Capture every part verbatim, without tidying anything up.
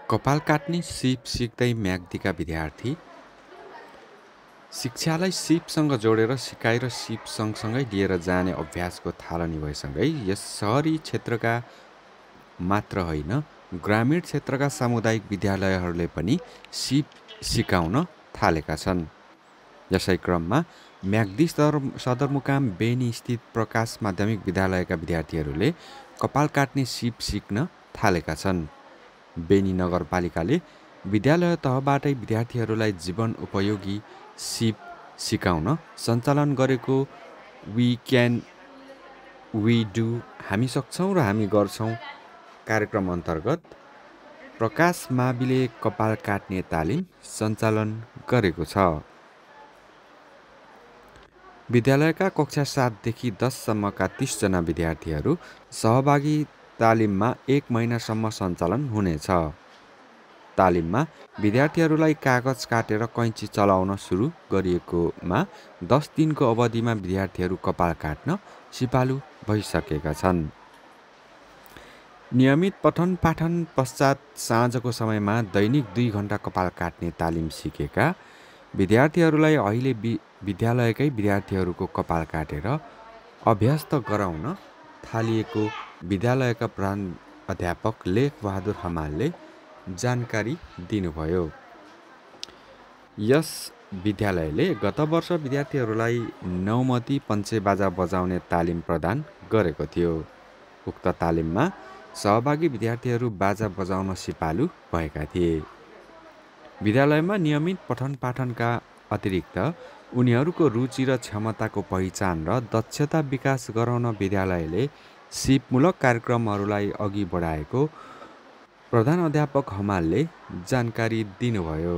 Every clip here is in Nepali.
कपाल काट्ने सिप सिक्दै म्याग्दीका विद्यार्थी शिक्षालाई सिपसँग जोडेर सिकाइ र सिप सँगसँगै लिएर जाने अभ्यासको थालनी भएसँगै यस सहरी क्षेत्रका मात्र होइन ग्रामीण क्षेत्रका सामुदायिक विद्यालयहरूले पनि सिप सिकाउन थालेका छन्। यसै क्रममा म्याग्दी सदरमुकाम बेनी स्थित प्रकाश माध्यमिक विद्यालयका विद्यार्थीहरूले कपाल काट्ने सिप सिक्न थालेका छन्। बेनी नगरपालिकाले विद्यालय तहबाटै विद्यार्थीहरूलाई जीवन उपयोगी सिप सिकाउन सञ्चालन गरेको वी क्यान वी डु हामी सक्छौँ र हामी गर्छौँ कार्यक्रम अन्तर्गत प्रकाश माविले कपाल काट्ने तालिम सञ्चालन गरेको छ। विद्यालयका कक्षा सातदेखि दससम्मका तीसजना विद्यार्थीहरू सहभागी तालिममा एक महिनासम्म सञ्चालन हुनेछ। तालिममा विद्यार्थीहरूलाई कागज काटेर कैँची चलाउन सुरु गरिएकोमा दस दिनको अवधिमा विद्यार्थीहरू कपाल काट्न सिपालु भइसकेका छन्। नियमित पठन पाठन पश्चात साँझको समयमा दैनिक दुई घण्टा कपाल काट्ने तालिम सिकेका विद्यार्थीहरूलाई अहिले विद्यालयकै विद्यार्थीहरूको कपाल काटेर अभ्यस्त गराउन थालिएको विद्यालयका प्रधान अध्यापक लेखबहादुर हमालले जानकारी दिनुभयो। यस विद्यालयले गत वर्ष विद्यार्थीहरूलाई नौमती पञ्चेबाजा बजाउने तालिम प्रदान गरेको थियो। उक्त तालिममा सहभागी विद्यार्थीहरू बाजा बजाउन सिपालु भएका थिए। विद्यालयमा नियमित पठन पाठनका अतिरिक्त उनीहरूको रुचि र क्षमताको पहिचान र दक्षता विकास गराउन विद्यालयले सिपमूलक कार्यक्रमहरूलाई अघि बढाएको प्रधान अध्यापक हमालले जानकारी दिनुभयो।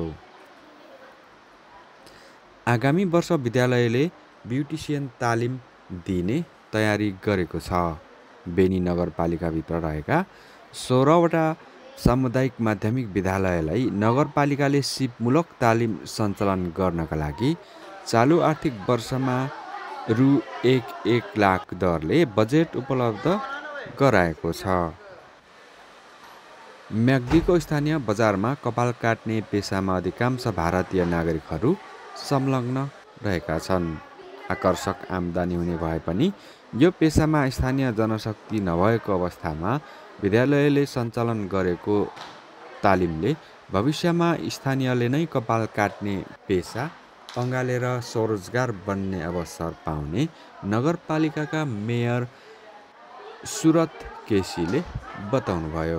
आगामी वर्ष विद्यालयले ब्युटिसियन तालिम दिने तयारी गरेको छ। बेनी नगरपालिकाभित्र रहेका सोह्रवटा सामुदायिक माध्यमिक विद्यालयलाई नगरपालिकाले सिपमूलक तालिम सञ्चालन गर्नका लागि चालु आर्थिक वर्षमा रु एक एक लाख दरले बजेट उपलब्ध गराएको छ। म्याग्दीको स्थानीय बजारमा कपाल काट्ने पेसामा अधिकांश भारतीय नागरिकहरू संलग्न रहेका छन्। आकर्षक आम्दानी हुने भए पनि यो पेसामा स्थानीय जनशक्ति नभएको अवस्थामा विद्यालयले सञ्चालन गरेको तालिमले भविष्यमा स्थानीयले नै कपाल काट्ने पेसा अँगालेर स्वरोजगार बन्ने अवसर पाउने नगरपालिकाका मेयर सुरत केसीले बताउनुभयो।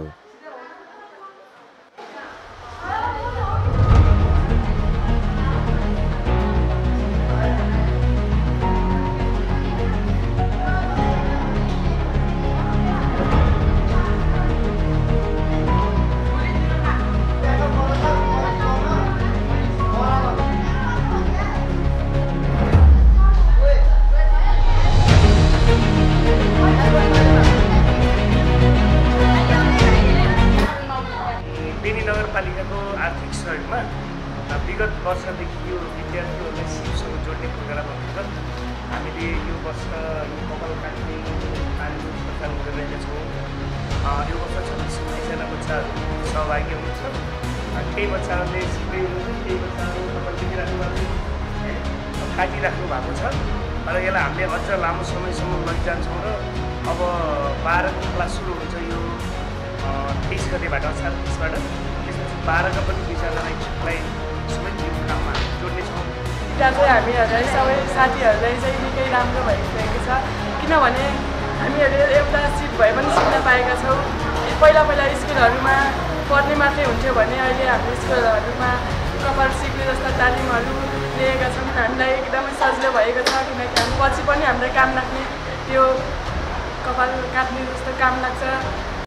नगरपालिकाको आर्थिक सहयोगमा विगत वर्षदेखि यो विद्यार्थीहरूलाई सिपसँग जोड्ने प्रोग्राम अन्तर्गत हामीले यो वर्ष यो कपाल काट्ने तालिम सञ्चालन गरिरहेका छौँ। यो वर्ष छब्बिस उन्नाइसजना बच्चाहरू सहभागी हुनुहुन्छ। केही बच्चाहरूले सिक्दै हुनुहुन्छ, केही बच्चाहरू कपाल देखिराख्नु भएको छ, काटिराख्नु भएको छ र यसलाई हामीले अझ लामो समयसम्म लगिजान्छौँ र अब बाह्रको क्लास सुरु हुन्छ यो तेइस गतेबाट असार तिसबाट बाह्रका पनि विद्यालयलाई समेत यो काममा जोड्नेछौँ। त्यहाँ चाहिँ हामीहरूलाई सबै साथीहरूलाई चाहिँ निकै राम्रो भइसकेको छ, किनभने हामीहरूले एउटा सिप भए पनि सिक्न पाएका छौँ। पहिला पहिला स्कुलहरूमा पढ्ने मात्रै हुन्थ्यो भने अहिले हाम्रो स्कुलहरूमा कपाल सिक्ने जस्ता तालिमहरू लिएका छौँ। हामीलाई एकदमै सजिलो भएको छ, किनकि हामी पछि पनि हामीलाई काम लाग्ने त्यो कपाल काट्ने जस्तो काम लाग्छ।